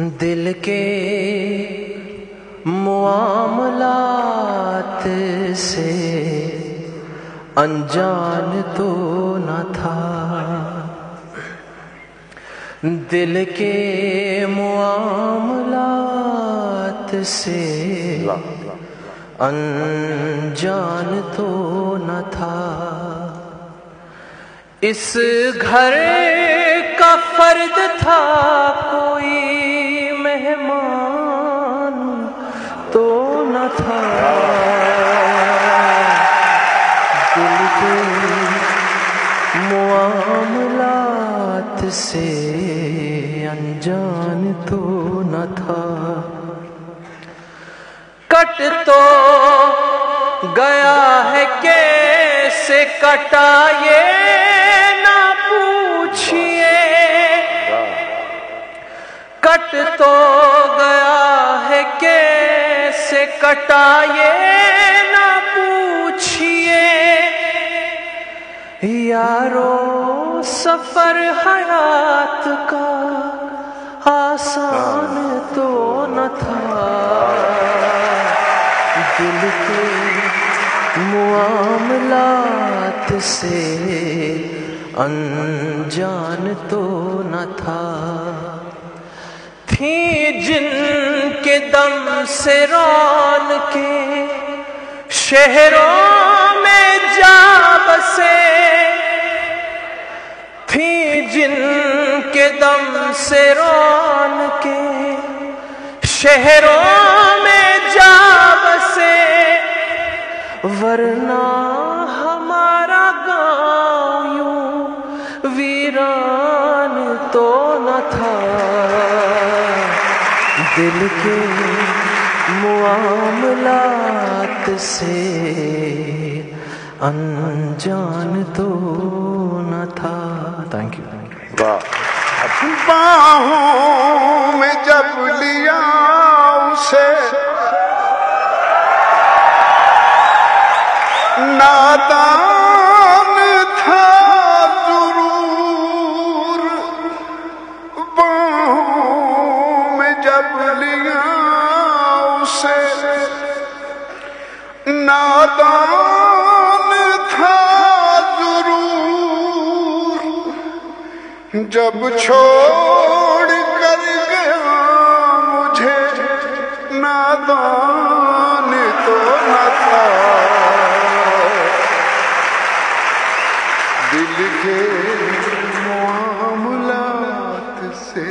دل کے معاملات سے انجان تو نہ تھا، دل کے معاملات سے انجان تو نہ تھا، اس گھر کا فرد تھا کوئی مہمان تو نہ تھا، دل کے معاملات سے انجان تو نہ تھا، کٹ تو گیا ہے کیسے کٹا یہ نہ پوچھئے، کٹ تو گیا ہے کیسے کٹا یہ نہ پوچھئے، یارو سفر حیات کا آسان تو نہ تھا، دل کے معاملات سے انجان تو نہ تھا، تھی جن کے دم سے رونقیں شہروں میں جا بسے، تھی جن کے دم سے رونقیں شہروں میں جا بسے، ورنہ ہمارا گاؤں یوں ویران تو نہ تھا، دل کے معاملات سے انجان تو نہ تھا۔ Thank you. باہوں میں جب لیا اسے نادان تھا ضرور، باہوں میں جب لیا اسے نادان تھا ضرور، جب چھوڑ کر گیا مجھے نادان تو نہ تھا، دل کے معاملات سے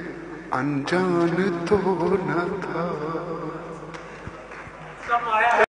انجان تو نہ تھا۔